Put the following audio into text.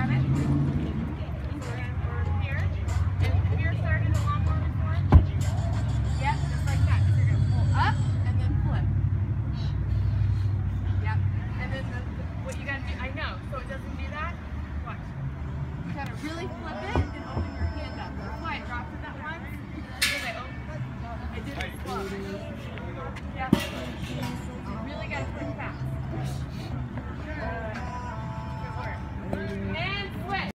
grab it. We're here. And have you ever started a lawnmower before? Yep, just like that. So you're going to pull up and then flip. Yep. And then what you got to do, I know, so it doesn't do that. Watch. You got to really flip it and open your hand up. That's why I dropped it that once. Because I did it slow. Yeah. You really got to flip fast.